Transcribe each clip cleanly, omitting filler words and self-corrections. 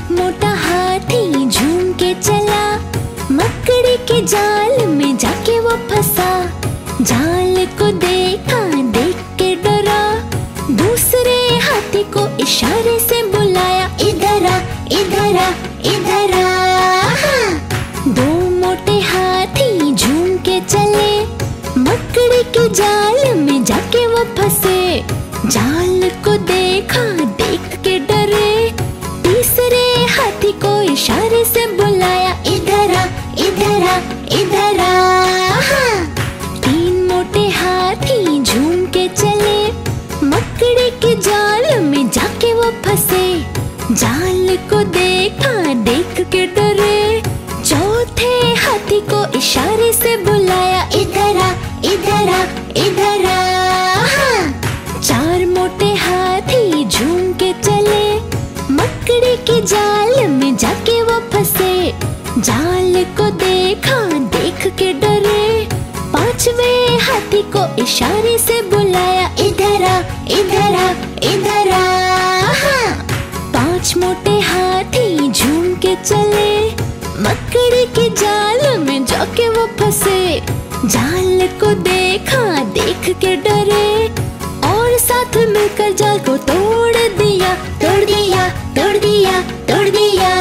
मोटा हाथी झूम के चला, मकड़ी के जाल में जाके वो फंसा। जाल को देखा, देख के डरा, दूसरे हाथी को इशारे से बुलाया, इधर आ, इधर आ, इधर आ। दो मोटे हाथी झूम के चले, मकड़ी के जाल में जाके वो फंसे। जाल को देखा, देख के डरे, तीसरे हाथी को इशारे से बुलाया, इधर आ, इधर आ, इधर आ। तीन मोटे हाथी झूम के चले, मकड़ी के जाल में जाके वो फंसे। जाल को देखा, देख के डरे, चौथे हाथी को इशारे से बुलाया, इधर आ, इधर आ, इधर आ। चार मोटे हाथी झूम के चले, मकड़ी के जाल में जाके वो फंसे। जाल को देखा, देख के डरे, पांचवे हाथी को इशारे से बुलाया, इधर आ, इधर आ, इधर आ। पांच मोटे हाथी झूम के चले, मकड़ी के जाल में जाके वो फंसे। जाल को देखा, देख के डरे, और साथ मिलकर जाल को तोड़ दिया, तोड़ दिया, तोड़ दिया, तोड़ दिया।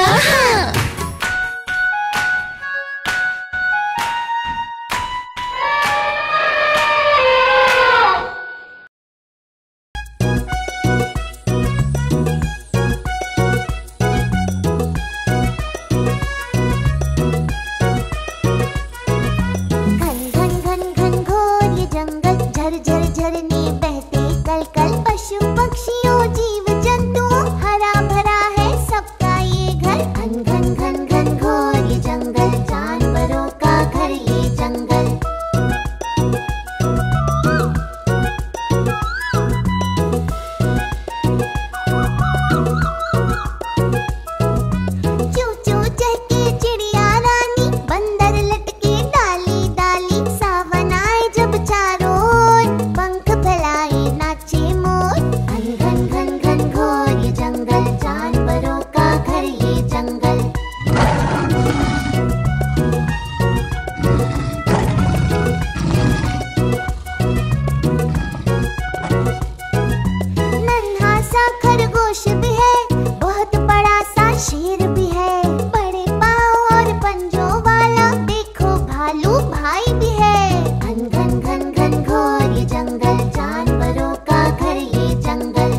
झरने बहते कल कल, पशु पक्षियों जीव जंतु, हरा भरा है सबका ये घर। घन घन घन घन घोर ये जंगल, जानवरों का घर ये जंगल। चू चू चहके चिड़िया रानी, बंदर लटके डाली डाली, सावन आए जब चारों पंख फैलाए नाचे मोर। घन घन घन घन घोर ये जंगल, जानवरों का घर ये जंगल। नन्हा सा खरगोश भी है, बहुत बड़ा सा शेर भी है, बड़े पाँव और पंजों वाला देखो भालू भाई भी है। घन घन घन घन घोर ये जंगल, जानवरों का घर ये जंगल।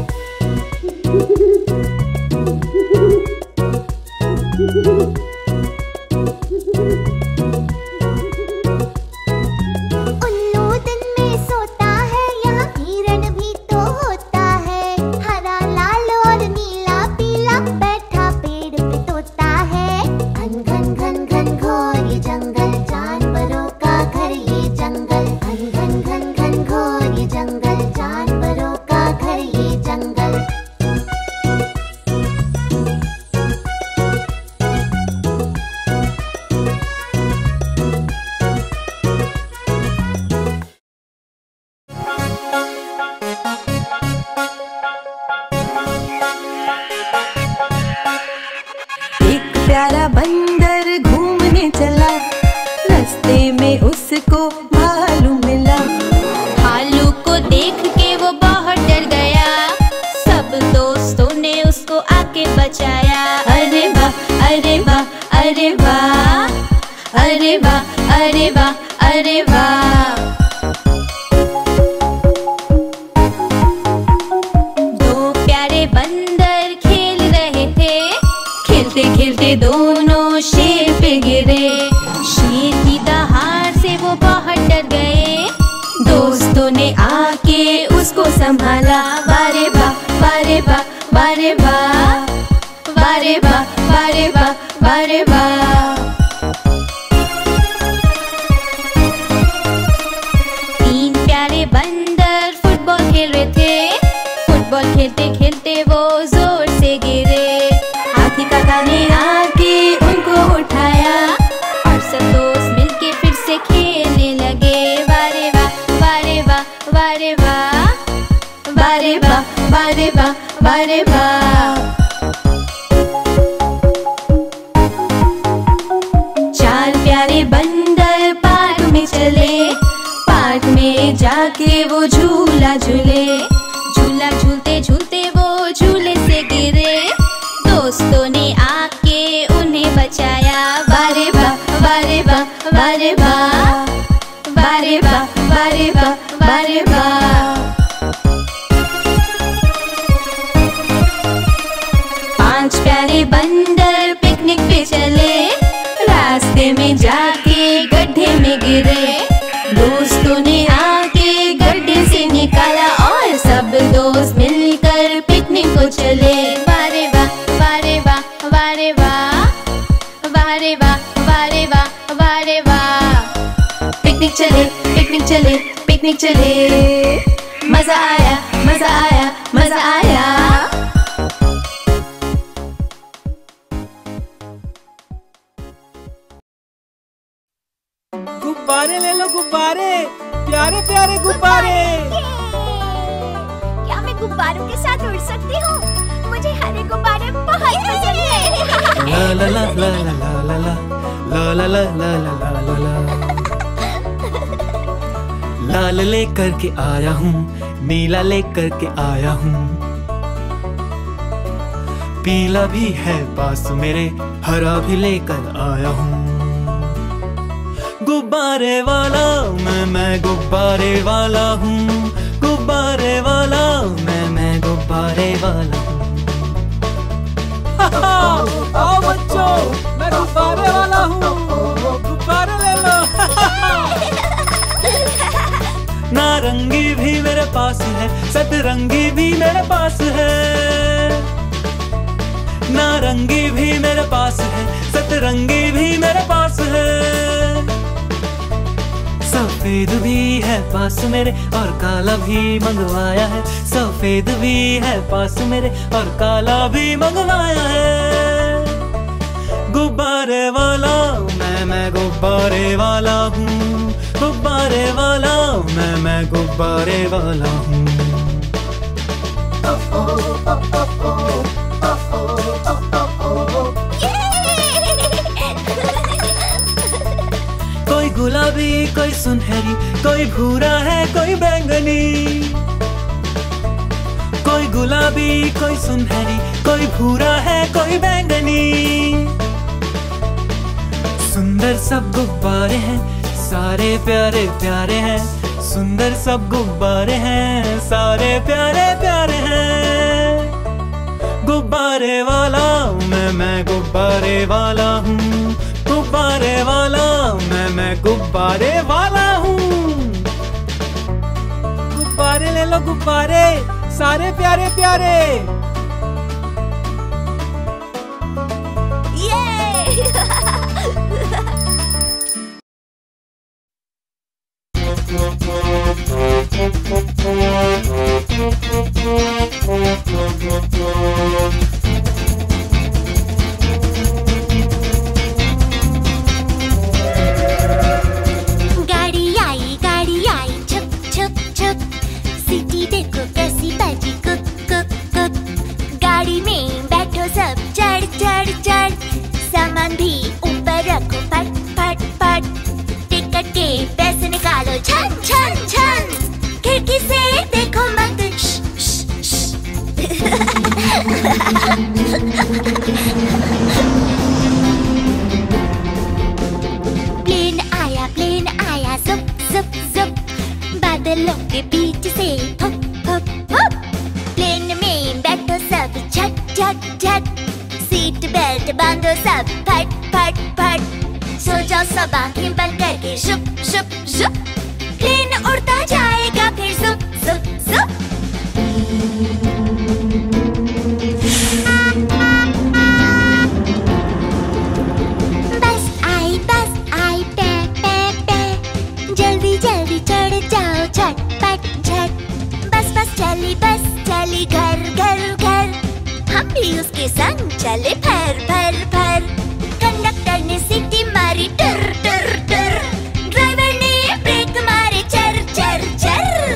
उल्लू दिन में सोता है, यहाँ हिरण भी तो होता है, हरा लाल और नीला पीला बैठा पेड़ पे तोता है। घन घन घन घन घोर ये जंगल, जानवरों का घर ये जंगल। घन घन घन घन घोर ये जंगल, जानवरों का घर ये जंगल। एक प्यारा बंदर घूमने चला, रास्ते में उसको भालू मिला। भालू को देख के वो बहुत डर गया, सब दोस्तों ने उसको आके बचाया। अरे वाह अरे वाह अरे वाह, अरे वाह अरे वाह अरे वाह। दो प्यारे बंदर खेल रहे थे, खेलते खेलते दोनों शेर पे गिरे। शेर की दहाड़ से वो बहुत डर गए, दोस्तों ने आके उसको संभाला। वारे वाह वारे वाह वारे वाह, वारे वाह वारे वाह वारे वाह। तीन प्यारे बंदर फुटबॉल खेल रहे थे, फुटबॉल खेलते खेलते वो जोर से गिरे। हाथी काका ने आके उनको उठाया, और सब दोस्त मिलके फिर से खेलने लगे। वारे वाह वारे वाह वारे वाह, वारे वाह वारे वाह वारे वाह। जाके वो झूला झूले। झूला झूलते झूलते वो झूले से गिरे। दोस्तों ने आके उन्हें बचाया। वारे वाह वारे वाह वारे वाह वारे वाह वारे वाह वारे वाह। 5 प्यारे बंदर पिकनिक पे चले। रास्ते में जाके गड्ढे में गिरे। दोस्तों ने आके गड्ढे से निकाला और सब दोस्त मिलकर पिकनिक को चले। वारे वाह वारे वाह वारे वाह वारे वाह वारे वाह वारे वाह। पिकनिक चले पिकनिक चले पिकनिक चले। मजा आया मजा आया मजा आया। गुब्बारे ले लो गुब्बारे, प्यारे प्यारे गुब्बारे। क्या मैं गुब्बारों के साथ उड़ सकती हूँ? मुझे हरे गुब्बारे बहुत पसंद हैं। ला ला ला ला ला ला ला ला ला ला ला ला ला ला। लाल लेकर के आया हूँ, नीला लेकर के आया हूँ। पीला भी है पास मेरे, हरा भी लेकर आया हूँ। गुब्बारे वाला मैं गुब्बारे वाला हूँ। गुब्बारे वाला मैं गुब्बारे वाला हूँ। आओ बच्चों, मैं गुब्बारे वाला हूँ। गुब्बारे ले लो। नारंगी भी मेरे पास है, सतरंगी भी मेरे पास है। नारंगी भी मेरे पास है, सतरंगी भी मेरे पास है। सफेद भी है पास मेरे और काला भी मंगवाया है। सफेद भी है पास मेरे और काला भी मंगवाया है। गुब्बारे वाला मैं गुब्बारे वाला हूँ। गुब्बारे वाला मैं गुब्बारे वाला हूँ। कोई गुलाबी कोई सुनहरी, कोई भूरा है कोई बैंगनी। कोई गुलाबी कोई सुनहरी, कोई भूरा है कोई बैंगनी। सुंदर सब गुब्बारे हैं, सारे प्यारे प्यारे हैं। सुंदर सब गुब्बारे हैं, सारे प्यारे प्यारे हैं। गुब्बारे वाला मैं गुब्बारे वाला हूँ। गुब्बारे वाला मैं गुब्बारे वाला हूँ। गुब्बारे ले लो गुब्बारे, सारे प्यारे प्यारे। गाड़ी आई छुप छुप छुप। सीटी देखो कैसी बजी कुक कुक कुक। गाड़ी में बैठो सब चढ़ चढ़ चढ़। सामान भी ऊपर रखो फट फट फट। टिकट के पैसे निकालो छन छन छन। खिड़की से देखो मत प्लेन आया zup zup zup। बादलों के बीच से फुप फुप फुप। प्लेन में बैठो सब झट झट झट। सीट बेल्ट बांधो सब फट फट फट। सो जाओ सब आंखें बंद करके शुप शुप शुप। प्लेन उड़ता जाएगा फिर zup zup zup। बस आई पे पे पे। जल्दी जल्दी चढ़ जाओ झटपट झट। बस चली घर घर घर। हम भी उसके संग चले फर फर फर। कंडक्टर ने सीटी मारी टर टर टर। ड्राइवर ने ब्रेक मारे चर चर चर।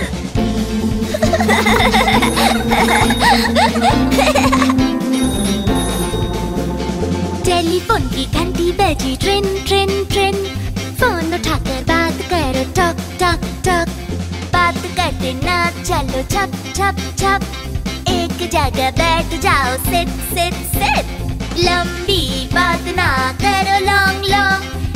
टेलीफोन की घंटी बजी ट्रेन ट्रेन ट्रेन। फोन उठाकर बात करो टक टक टक। बात ना चलो छप छप छप, एक जगह बैठ जाओ सिट सिट सिट। लंबी बात ना करो लॉन्ग लॉन्ग,